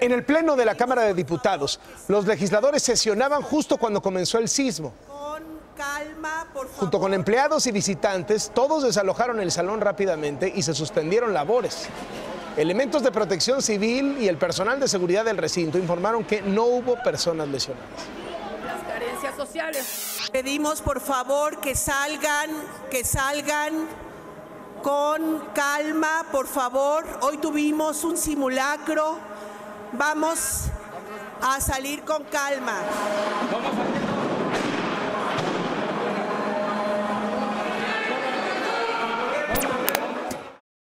En el Pleno de la Cámara de Diputados, los legisladores sesionaban justo cuando comenzó el sismo. Calma, por favor. Junto con empleados y visitantes, todos desalojaron el salón rápidamente y se suspendieron labores. Elementos de protección civil y el personal de seguridad del recinto informaron que no hubo personas lesionadas. Las carencias sociales. Pedimos por favor que salgan con calma, por favor. Hoy tuvimos un simulacro. Vamos a salir con calma.